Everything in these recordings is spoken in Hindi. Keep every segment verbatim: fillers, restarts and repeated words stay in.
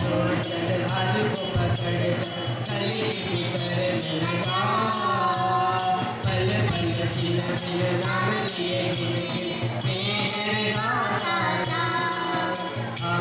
छोड़ चल आज को पकड़ कली की फिक्र में लगा पल पल सीना सीना नाम लिए गिने मेहरगादा जा आ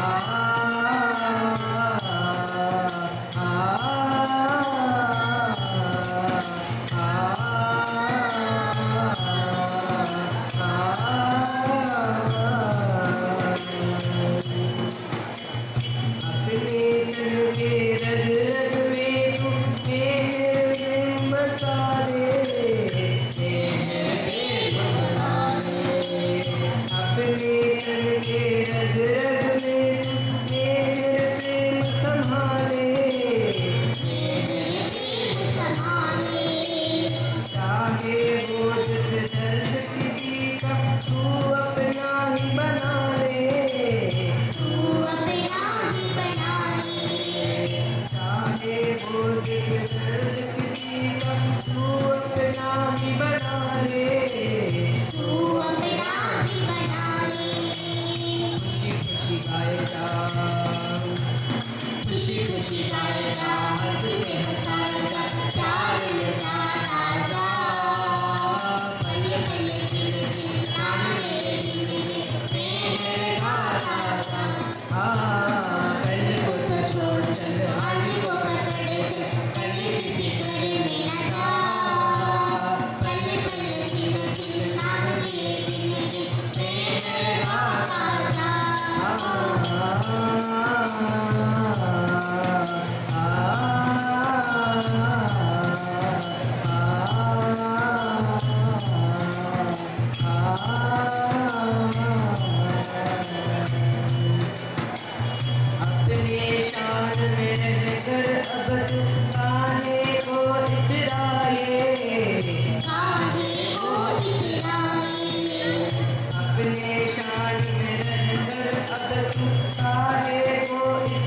खुशी खुशी गाएगा हंस के हंसाएगा प्यार लुटाता जा पल पल छिन छिन नाम ले गिने मेहरगादा जा कल को तो छोड़ चल आज को पकड़ चल कल की फिक्र में न जा पल पल छिन छिन नाम ले गिने मेहरगादा जा अपने शान में रहकर अब काहे को इतराए काहे को इतराए अपने शान में रहकर अब काहे को